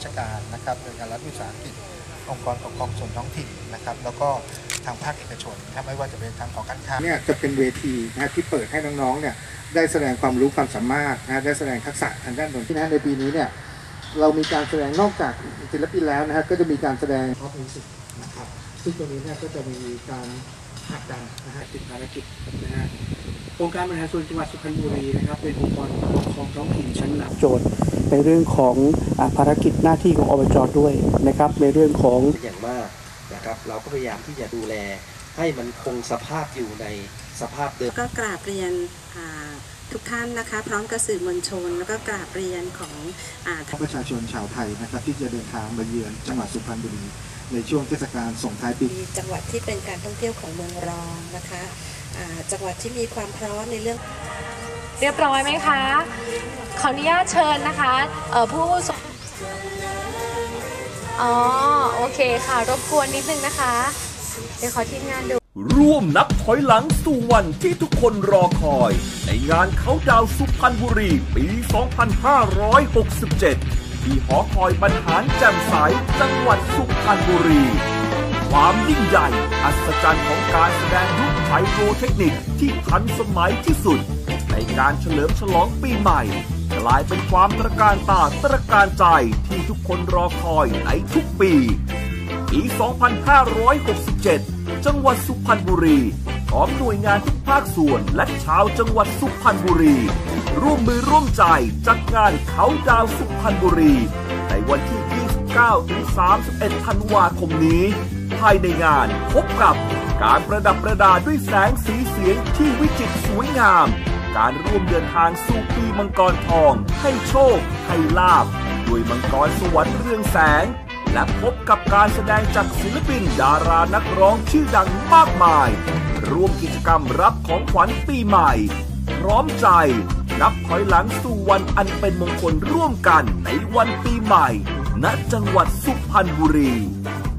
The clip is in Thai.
ชการนะครับหน่วยงานรัฐวิสาหกิจองค์กรปกครองส่วนท้องถิ่นนะครับแล้วก็ทางภาคเอกชนนะครับไม่ว่าจะเป็นทางของการค้าเนี่ยจะเป็นเวทีนะที่เปิดให้น้องๆเนี่ยได้แสดงความรู้ความสามารถนะได้แสดงทักษะทางด้านดนตรีในปีนี้เนี่ยเรามีการแสดงนอกจากศิลปินแล้วนะฮะก็จะมีการแสดงท็อปมิวสิกนะครับซึ่งตรงนี้เนี่ยก็จะมีการผลักดันนะฮะติดภารกิจนะฮะองค์การบริหารส่วนจังหวัดสุพรรณบุรีนะครับเป็นองค์กรปกครองท้องถิ่นชั้นนำโจทย์ในเรื่องของภารกิจหน้าที่ของอบจ.ด้วยนะครับในเรื่องของอย่างมากนะครับเราก็พยายามที่จะดูแลให้มันคงสภาพอยู่ในสภาพเดิมก็กราบเรียนทุกท่านนะคะพร้อมกับสื่อมวลชนแล้วก็กราบเรียนของประชาชนชาวไทยนะครับที่จะเดินทางมาเยือนจังหวัดสุพรรณบุรีในช่วงเทศกาลส่งท้ายปีจังหวัดที่เป็นการท่องเที่ยวของเมืองรองนะคะจังหวัดที่มีความพร้อมในเรื่องเรียบร้อยไหมคะขออนุญาตเชิญนะคะผู้โอเคค่ะรบกวนนิดนึงนะคะเดี๋ยวขอทีมงานดูร่วมนับถอยหลังสู่วันที่ทุกคนรอคอยในงานเขาดาวสุพรรณบุรีปี 2567 ที่หอคอยบรรหารแจ่มใสจังหวัดสุพรรณบุรีความยิ่งใหญ่อัศจรรย์ของการแสดงยุคไทยโปรเทคนิคที่ทันสมัยที่สุดในการเฉลิมฉลองปีใหม่กลายเป็นความตระการตาตระการใจที่ทุกคนรอคอยในทุกปีปี 2567 จังหวัดสุพรรณบุรีพร้อมหน่วยงานทุกภาคส่วนและชาวจังหวัดสุพรรณบุรีร่วมมือร่วมใจจัดงานเขาดาวสุพรรณบุรีในวันที่ 29-31 ธันวาคมนี้ภายในงานพบกับการประดับประดาด้วยแสงสีเสียงที่วิจิตรสวยงามการร่วมเดินทางสู่ปีมังกรทองให้โชคให้ลาภด้วยมังกรสวรรค์เรืองแสงและพบกับการแสดงจากศิลปินดารานักร้องชื่อดังมากมายร่วมกิจกรรมรับของขวัญปีใหม่พร้อมใจนับถอยหลังสู่วันอันเป็นมงคลร่วมกันในวันปีใหม่ณจังหวัดสุพรรณบุรี